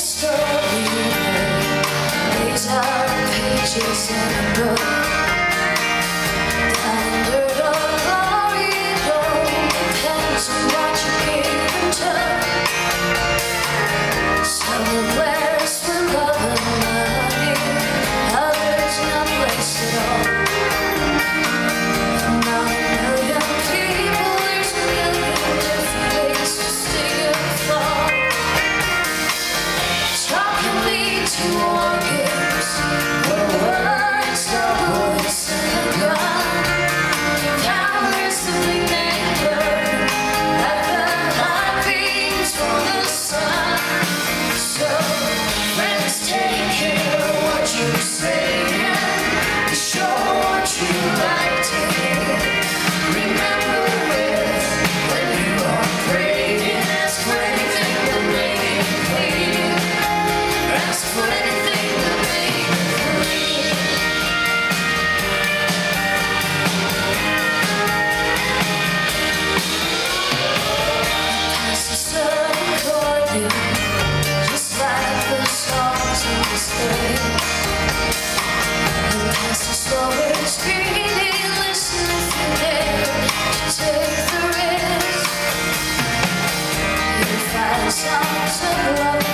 story lays out pages in a book. The underdog glory, it all depends on what you give and took. Some are blessed with love and money, others not blessed at all. Among a million people, there's a million different ways to sing and fall. Talk can lead to organs, where words no voice in the gun. Power is the thing they burn, like the light beams from the sun. So, friends, take care of what you say and show what you like to hear. Remember this, when you are praying, ask for anything to make it clear. Ask for anything to make it clear. Past the sun recording, just like the songs in the stage. And past the slower screaming, listen if you dare to take the risk. You'll find songs of love.